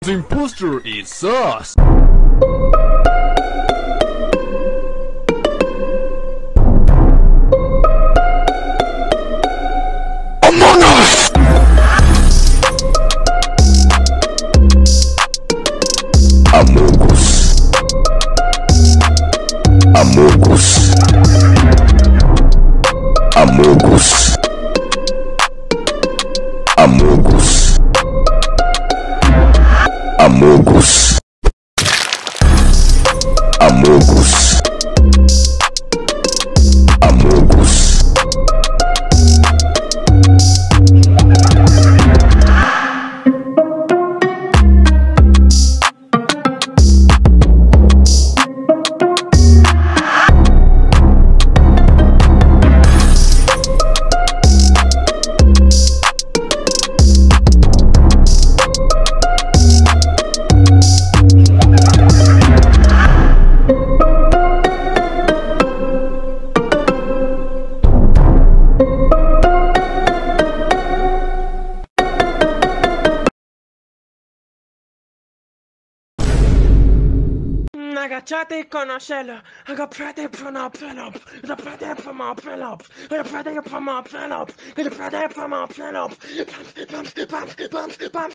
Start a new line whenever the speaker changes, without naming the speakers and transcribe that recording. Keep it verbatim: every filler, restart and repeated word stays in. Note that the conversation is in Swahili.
The imposter is us! Amogus! Amogus. Amogus. Amogus. Amogus. Amogus. Amogus. Amogus.
Agachate y conocelo, agachate por my pillow, agachate por my pillow, agachate por my pillow, agachate por my pillow, bump, bump, bump, bump, bump.